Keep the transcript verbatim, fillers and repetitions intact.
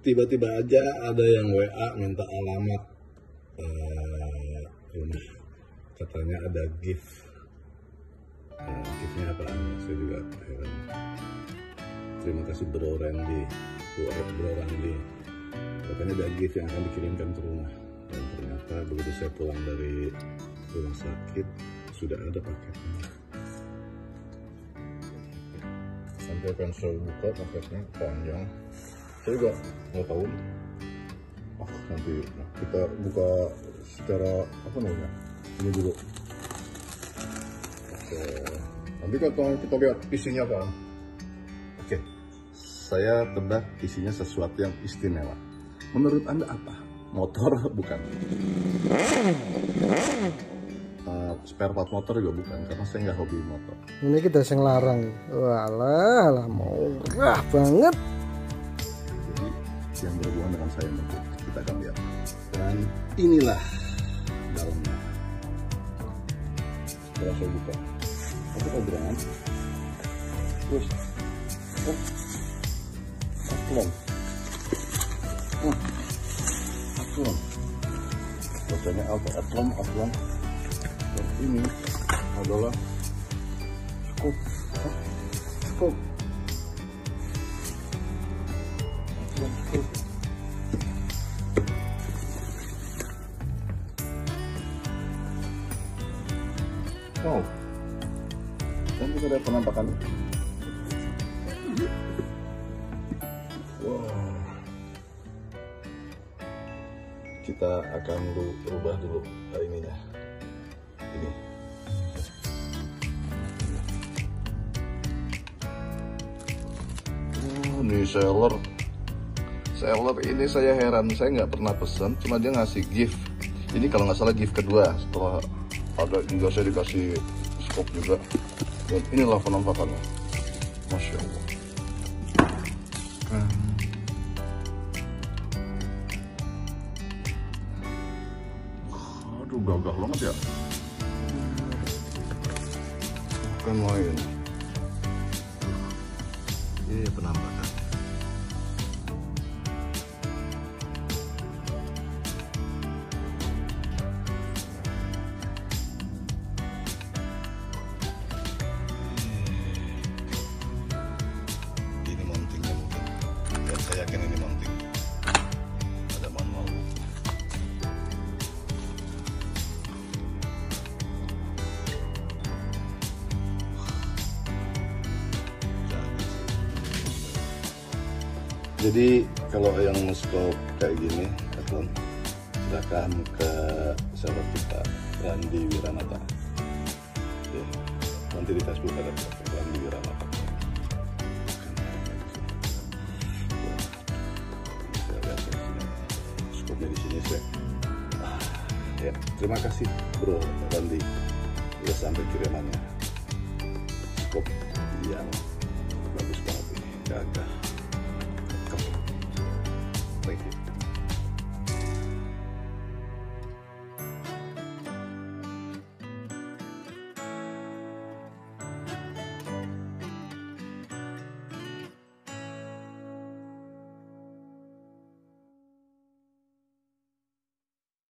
tiba-tiba aja ada yang W A minta alamat uh, rumah, katanya ada gift. Uh, giftnya apa? Saya juga heran. Terima kasih Bro Randy, Bro Randy. Katanya ada gift yang akan dikirimkan ke rumah. Dan ternyata begitu saya pulang dari rumah sakit sudah ada paketnya. Sampai akan saya buka paketnya panjang. Saya juga nggak tahu. Oh, nanti kita buka secara apa namanya? Ini dulu. Oke. Nanti kalau kita lihat isinya apa? Oke. Saya tebak isinya sesuatu yang istimewa. Menurut Anda apa? Motor? Bukan. Uh, spare part motor juga bukan, karena saya nggak hobi motor. Ini kita yang larang. Walah, lah murah banget. Yang berhubungan dengan saya nanti kita akan lihat. Dan inilah dalamnya. Setelah saya buka, aku mau berangan. Terus, oh, aklon, hmm, aklon. Bacanya apa? Aklon, aklon. Dan ini adalah cukup, cukup. Wow, dan juga ada penampakannya. Wow, kita akan rubah dulu ininya. Ini. Oh, ini seller. Seller ini saya heran, saya nggak pernah pesan, cuma dia ngasih gift. Ini kalau nggak salah gift kedua setelah ada juga saya dikasih skop juga. Dan inilah penampakannya, Masya Allah. Aduh, gagah banget ya, bukan main. Ini penampakan. Saya yakin ini mounting, ada manual. Jadi kalau yang scope kayak gini, teman, silakan ke server kita Randy Wiranata. Ya, nanti di Facebook ada Randy Wiranata. Di sini saya. Ah, ya, terima kasih Bro Randy udah sampai kirimannya. Skop yang bagus banget ini, gagah.